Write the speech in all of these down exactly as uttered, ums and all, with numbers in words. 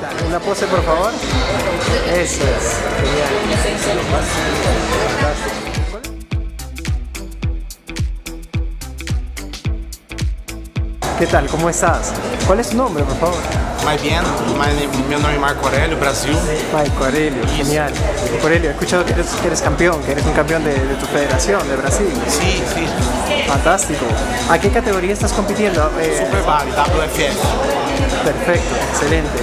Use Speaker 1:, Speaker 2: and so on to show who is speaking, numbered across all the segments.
Speaker 1: una pose, por favor. Eso es. Genial. ¿Qué tal? ¿Cómo estás? ¿Cuál es tu nombre, por favor?
Speaker 2: Muy bien, mi nombre es Marco Aurelio, Brasil.
Speaker 1: Marco Aurelio, genial. Marco Aurelio, he escuchado que eres, que eres campeón, que eres un campeón de, de tu federación, de Brasil.
Speaker 2: Sí, sí.
Speaker 1: Fantástico. ¿A qué categoría estás compitiendo? Eh,
Speaker 2: Super Vale, W F F.
Speaker 1: Perfecto, excelente.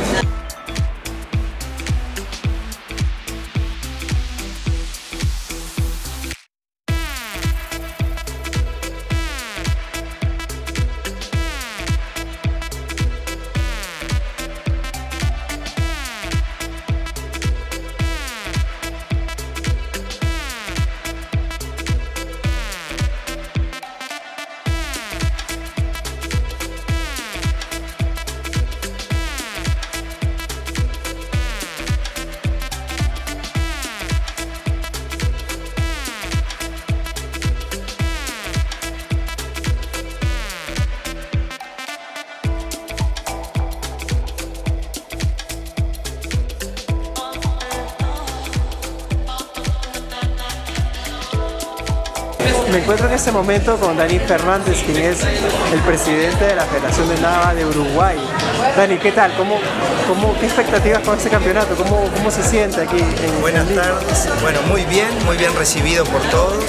Speaker 1: Me encuentro en este momento con Dani Fernández, quien es el presidente de la Federación de Nava de Uruguay. Dani, ¿qué tal? ¿Cómo, cómo, ¿Qué expectativas con este campeonato? ¿Cómo, cómo se siente aquí en
Speaker 3: Buenas
Speaker 1: en Lima?
Speaker 3: tardes, bueno, muy bien, muy bien recibido por todos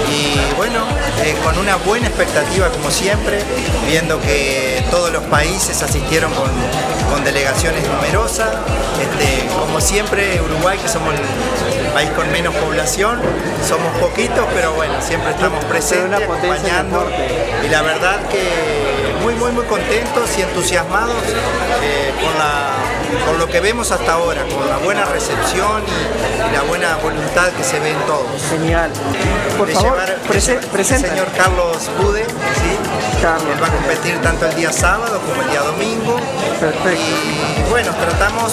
Speaker 3: y bueno, eh, con una buena expectativa como siempre, viendo que todos los países asistieron con, con delegaciones numerosas, este, como siempre Uruguay, que somos el, el país con menos población, somos poquitos, pero bueno, siempre estamos presentes, acompañando y la verdad que muy muy muy contentos y entusiasmados eh, con, la, con lo que vemos hasta ahora, con la buena recepción y, y la buena voluntad que se ve en todos.
Speaker 1: Genial. Por
Speaker 3: de
Speaker 1: favor,
Speaker 3: llevar,
Speaker 1: prese presenta.
Speaker 3: El señor Carlos Bude, ¿sí?
Speaker 1: Carlos.
Speaker 3: Él va a competir tanto el día sábado como el día domingo.
Speaker 1: Perfecto.
Speaker 3: Y bueno, tratamos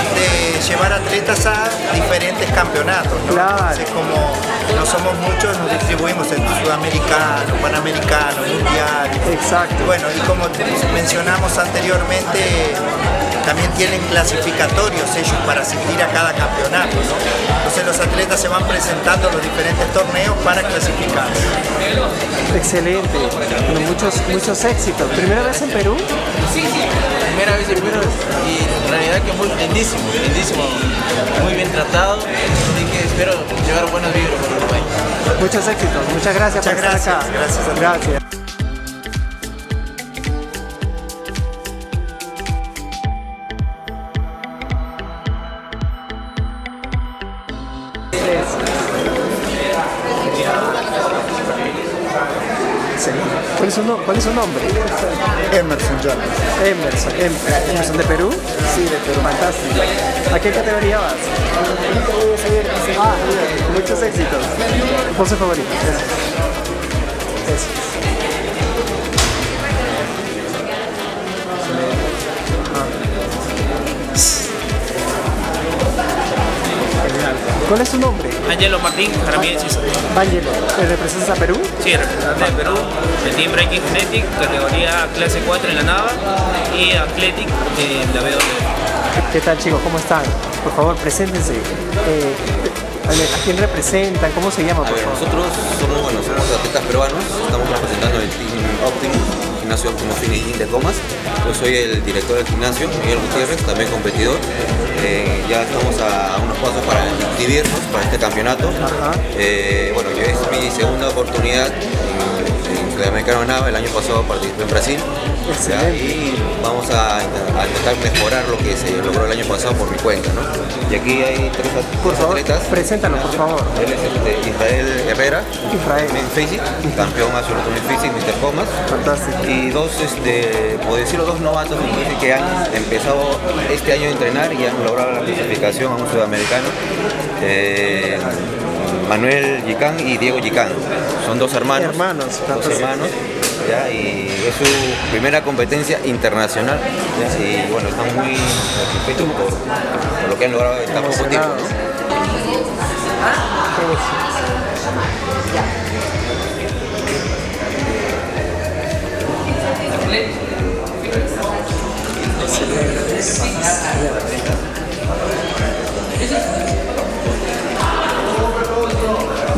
Speaker 3: de llevar atletas a diferentes campeonatos, ¿no?
Speaker 1: Claro.
Speaker 3: Entonces, como no somos muchos, nos distribuimos en sudamericano, panamericano, mundial.
Speaker 1: Exacto.
Speaker 3: Bueno, y como mencionamos anteriormente, también tienen clasificatorios ellos para asistir a cada campeonato, ¿no? Entonces los atletas se van presentando en los diferentes torneos para clasificar.
Speaker 1: Excelente. Bueno, muchos, muchos éxitos. ¿Primera vez en Perú?
Speaker 4: Sí, sí, primera vez, primera vez. Y en realidad que muy lindísimo, lindísimo, muy bien tratado. Así que espero llevar buenos vibras por Uruguay.
Speaker 1: Muchos éxitos. Muchas gracias
Speaker 3: Muchas
Speaker 1: por estar
Speaker 3: gracias,
Speaker 1: acá.
Speaker 3: gracias a ti.
Speaker 1: Gracias. ¿Cuál es su, no ¿Cuál es su nombre?
Speaker 5: Emerson Jones.
Speaker 1: Emerson. Em ¿Emerson de Perú?
Speaker 5: Sí, de Perú.
Speaker 1: Fantástico. ¿A qué categoría vas? Ah, muchos éxitos. Pose favorita. Eso. Eso. ¿Cuál es tu nombre?
Speaker 6: Angelo Martín Jaramillo César.
Speaker 1: Ángelo, ¿representas a Perú?
Speaker 6: Sí, representante de Perú, el Team Breaking Genetic, categoría clase cuatro en la Nava y Athletic en la B W.
Speaker 1: ¿Qué tal, chicos? ¿Cómo están? Por favor, preséntense. Eh, ¿A quién representan? ¿Cómo se llama, por
Speaker 7: ver,
Speaker 1: favor?
Speaker 7: nosotros somos, bueno, somos atletas peruanos, estamos representando el Team Optimus, Gimnasio Óptimo Finishing de Comas. Yo soy el director del gimnasio, Miguel Gutiérrez, también competidor. Eh, ya estamos a unos pasos para inscribirnos para este campeonato. Eh, bueno, yo es mi segunda oportunidad en, en Sudamericano Nava. El año pasado participé en Brasil. ¿Ya? Y vamos a, a intentar mejorar lo que se logró el año pasado por mi cuenta, ¿no? Y aquí hay tres,
Speaker 1: por
Speaker 7: tres
Speaker 1: favor,
Speaker 7: atletas.
Speaker 1: Preséntalo, por favor.
Speaker 7: Él es este, Israel Herrera,
Speaker 1: Israel.
Speaker 7: en Físico, campeón absoluto en Físico, mister Comas.
Speaker 1: Fantástico.
Speaker 7: Y dos, este, puedo decirlo, dos novatos que han empezado este año a entrenar y han logrado la clasificación a un sudamericano. Eh, Manuel Yicán y Diego Yicán. Son dos hermanos.
Speaker 1: Hermanos,
Speaker 7: dos hermanos. ¿Ya? Y es su primera competencia internacional, ¿ya? Y bueno, están muy satisfechos por, por lo que han logrado en tan poco tiempo, ¿no?
Speaker 1: Excelente.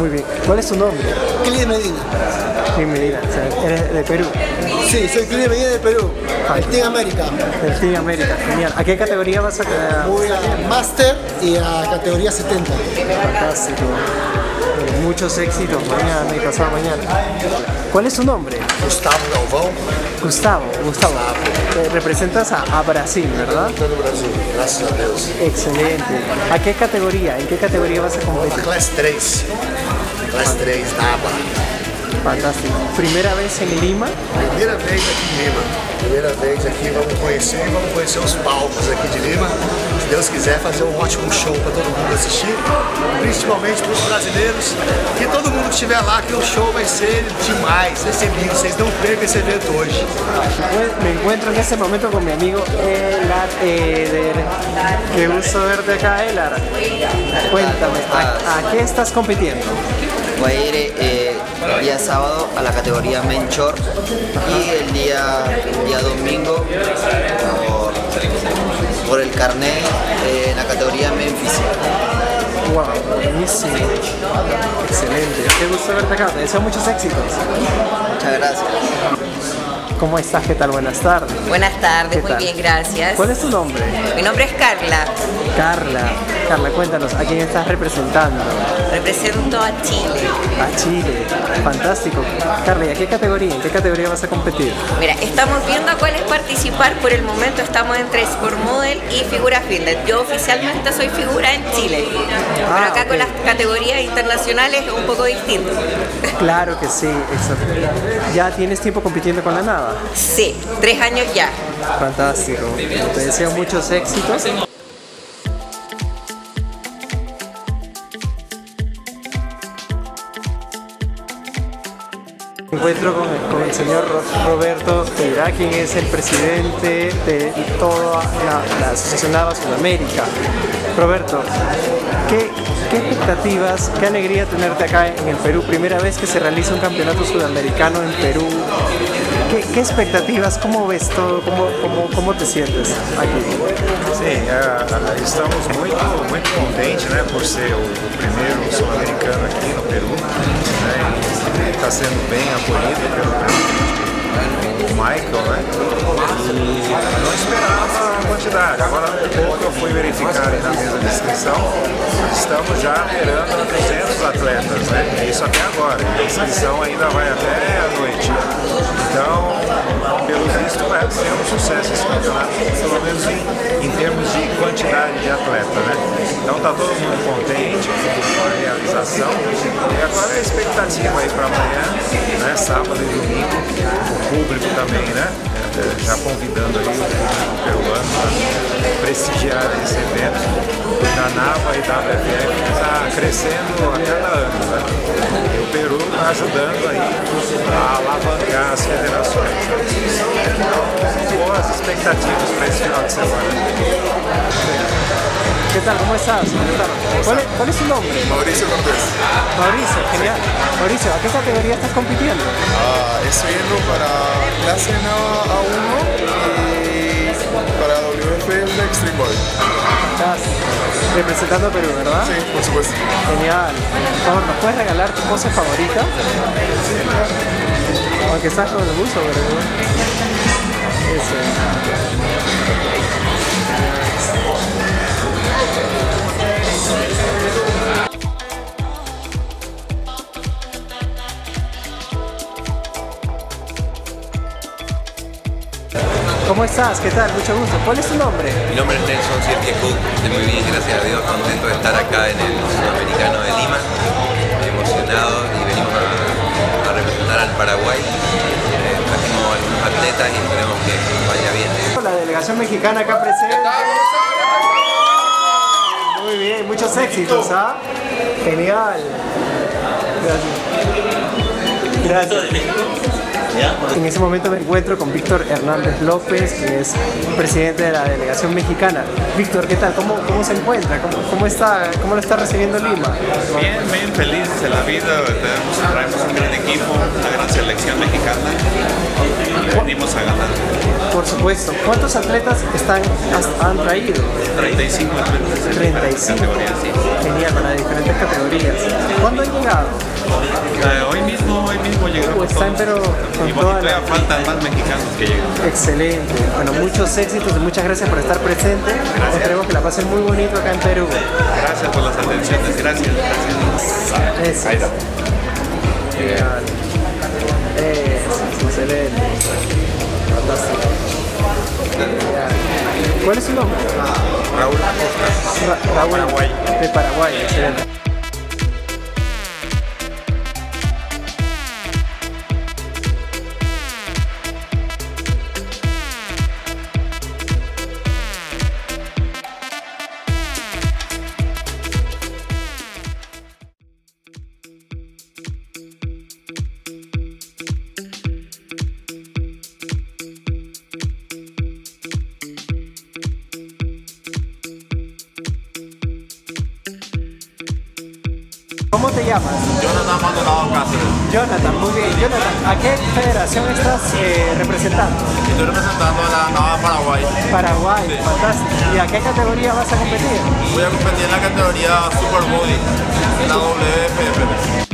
Speaker 1: Muy bien. ¿Cuál es tu nombre?
Speaker 5: Cli Medina.
Speaker 1: Cli Medina, o sea, eres de Perú.
Speaker 5: Sí, soy Cli Medina de Perú. El Team América.
Speaker 1: El Team América, genial. ¿A qué categoría vas a quedar?
Speaker 5: Voy a Master y a categoría setenta.
Speaker 1: Fantástico. Eh, Muchos éxitos mañana y pasado mañana. ¿Cuál es tu nombre?
Speaker 8: Gustavo Galvão,
Speaker 1: Gustavo. Gustavo. Eh, representas a, a Brasil, ¿verdad?
Speaker 8: todo no Brasil, graças a Deus.
Speaker 1: Excelente. ¿A qué categoría? ¿En qué categoría vas a competir?
Speaker 8: Classe três. Classe três, Naba.
Speaker 1: Fantástico. ¿Primera vez en Lima?
Speaker 8: Primeira vez aqui em Lima. Primeira vez aqui, vamos conhecer, vamos conhecer os palcos aqui de Lima. Se Deus quiser, fazer um ótimo show para todo mundo assistir, principalmente para os brasileiros. Que todo mundo que estiver lá, que o show vai ser demais, vai ser lindo. Vocês não percam esse evento hoje.
Speaker 1: Me encuentro en este momento con mi amigo Elar Eder. Qué gusto verte acá, Elar. Cuéntame, ¿a, a qué estás compitiendo?
Speaker 9: Voy a ir eh, el día sábado a la categoría Men Short y el día, el día domingo por, por el carnet eh, en la categoría Men Física.
Speaker 1: Wow, buenísimo. Excelente. Qué gusto verte acá. Te deseo muchos éxitos.
Speaker 9: Muchas gracias.
Speaker 1: ¿Cómo estás? ¿Qué tal? Buenas tardes.
Speaker 10: Buenas tardes,
Speaker 1: ¿Qué
Speaker 10: muy
Speaker 1: tal?
Speaker 10: bien, gracias.
Speaker 1: ¿Cuál es tu nombre?
Speaker 10: Mi nombre es Carla,
Speaker 1: Carla. Carla, cuéntanos, ¿a quién estás representando?
Speaker 10: represento a Chile.
Speaker 1: A Chile. Fantástico. Carla, ¿y a qué categoría? ¿En qué categoría vas a competir?
Speaker 10: Mira, estamos viendo a cuál es participar. Por el momento estamos entre Sport Model y Figura Fitness. Yo oficialmente soy figura en Chile,
Speaker 1: Ah,
Speaker 10: pero acá
Speaker 1: ok.
Speaker 10: con las categorías internacionales es un poco distinto.
Speaker 1: Claro que sí, exacto. ¿Ya tienes tiempo compitiendo con la nava?
Speaker 10: Sí, tres años ya.
Speaker 1: Fantástico. Te deseo muchos éxitos. Me encuentro con el, con el señor Ro- Roberto Peirá, quien es el presidente de toda la, la Asociación Nava Sudamérica. Roberto, ¿qué, qué expectativas, qué alegría tenerte acá en el Perú? Primera vez que se realiza un campeonato sudamericano en Perú. ¿Qué, qué expectativas? ¿Cómo ves todo? ¿Cómo, cómo, cómo te sientes aquí?
Speaker 11: Sim, é, estamos muito, muito contentes, né, por ser o, o primeiro sul-americano aqui no Peru, né, está sendo bem acolhido pelo o Michael, né, e não esperava a quantidade. Agora, há pouco eu fui verificar aí na mesa de inscrição, estamos já beirando duzentos atletas, né, isso até agora, a inscrição ainda vai até a noite. Então, pelo visto, vai ser um sucesso esse campeonato, pelo menos em, em termos de quantidade de atleta, né? Então tá todo mundo contente com a realização e agora a expectativa aí para amanhã, né? Sábado e domingo, o público também, né? Já convidando aí o público peruano para prestigiar esse evento da Nava e da W F F que está crescendo a cada ano, né? E o Peru está ajudando aí a alavancar as federações. Então, boas expectativas para esse final de semana.
Speaker 1: ¿Qué tal? ¿Cómo estás? ¿Cuál es, cuál es tu nombre?
Speaker 8: Mauricio Cortés.
Speaker 1: Mauricio, genial. Mauricio, ¿a qué categoría estás compitiendo?
Speaker 8: Ah, estoy yendo para clase Nava A uno y para W F F Extreme Body.
Speaker 1: Estás representando a Perú, ¿verdad?
Speaker 8: Sí, por supuesto.
Speaker 1: Genial. Por favor, ¿nos puedes regalar tu pose favorita? Aunque estás con el buzo, pero... Eso. ¿Cómo estás? ¿Qué tal? Mucho gusto. ¿Cuál es tu nombre?
Speaker 12: Mi nombre es Nelson Sierke Cook, estoy muy bien, gracias a Dios, contento de estar acá en el Sudamericano de Lima, emocionado y venimos a, a representar al Paraguay. Eh, trajimos algunos atletas y esperemos que vaya bien.
Speaker 1: La delegación mexicana acá presente. Muy bien, muchos éxitos, ¿ah? Genial. Gracias. Gracias. En ese momento me encuentro con Víctor Hernández López, que es presidente de la delegación mexicana. Víctor, ¿qué tal? ¿Cómo, cómo se encuentra? ¿Cómo, cómo, está, ¿Cómo lo está recibiendo Lima?
Speaker 13: Bien, bien feliz de la vida. Tenemos, traemos un gran equipo, una gran selección mexicana y le venimos a ganar.
Speaker 1: Por supuesto. ¿Cuántos atletas están, has- han traído?
Speaker 13: treinta y cinco atletas.
Speaker 1: treinta y cinco.
Speaker 13: Categorías, sí.
Speaker 1: Genial, para diferentes categorías. ¿Cuándo han llegado?
Speaker 13: Eh, hoy mismo, hoy mismo llegamos
Speaker 1: Uh, están
Speaker 13: todos.
Speaker 1: pero con
Speaker 13: Y
Speaker 1: toda
Speaker 13: bueno,
Speaker 1: la...
Speaker 13: todavía faltan más mexicanos que llegan.
Speaker 1: Excelente. Bueno, muchos éxitos y muchas gracias por estar presente. Esperemos que la pasen muy bonito acá en Perú.
Speaker 13: Gracias por las atenciones, gracias, gracias.
Speaker 1: Eso. Ahí está. Genial. Eso, excelente. Fantástico. Genial. ¿Cuál es su nombre?
Speaker 13: Raúl Acosta.
Speaker 1: Ra- Raúl.
Speaker 13: Paraguay.
Speaker 1: De Paraguay, excelente. ¿Cómo te llamas?
Speaker 2: Jonathan Maldonado Cáceres.
Speaker 1: Jonathan, muy bien. Jonathan, ¿a qué federación estás eh, representando?
Speaker 2: Estoy representando a la Nava Paraguay.
Speaker 1: Paraguay,
Speaker 2: Sí.
Speaker 1: fantástico. ¿Y a qué categoría vas a competir?
Speaker 2: Voy a competir en la categoría Super Body, en la W F F.